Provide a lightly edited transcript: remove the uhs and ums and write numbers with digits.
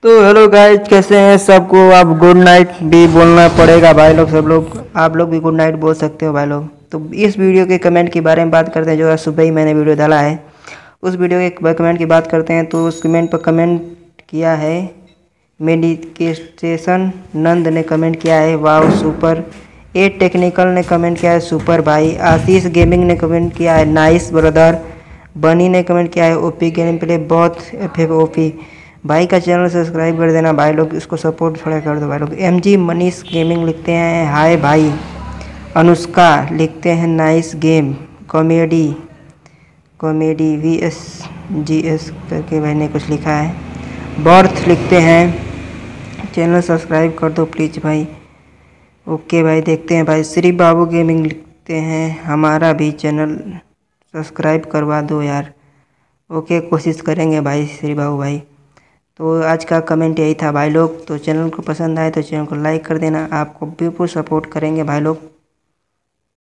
तो hello guys, कैसे हैं सबको। आप गुड नाइट भी बोलना पड़ेगा भाई लोग, सब लोग आप लोग भी गुड नाइट बोल सकते हो भाई लोग। तो इस वीडियो के कमेंट के बारे में बात करते हैं। जो आज सुबह ही मैंने वीडियो डाला है, उस वीडियो के कमेंट की बात करते हैं। तो उस कमेंट पर कमेंट किया है मेडिकेशन नंद ने कमेंट किया है वाह सुपर। ए टेक्निकल ने कमेंट किया है सुपर भाई। आशीष गेमिंग ने कमेंट किया है नाइस ब्रदर। बनी ने कमेंट किया है ओपी गेम प्ले बहुत ओपी भाई का चैनल सब्सक्राइब कर देना भाई लोग, इसको सपोर्ट थोड़ा कर दो भाई लोग। एमजी मनीष गेमिंग लिखते हैं हाय भाई। अनुष्का लिखते हैं nice game comedy comedy VSGS करके भाई ने कुछ लिखा है। बर्थ लिखते हैं चैनल सब्सक्राइब कर दो प्लीज़ भाई। ओके भाई, देखते हैं भाई। श्री बाबू गेमिंग लिखते हैं हमारा भी चैनल सब्सक्राइब करवा दो यार। ओके, कोशिश करेंगे भाई श्री बाबू भाई। तो आज का कमेंट यही था भाई लोग। तो चैनल को पसंद आए तो चैनल को लाइक कर देना, आपको बिल्कुल सपोर्ट करेंगे भाई लोग।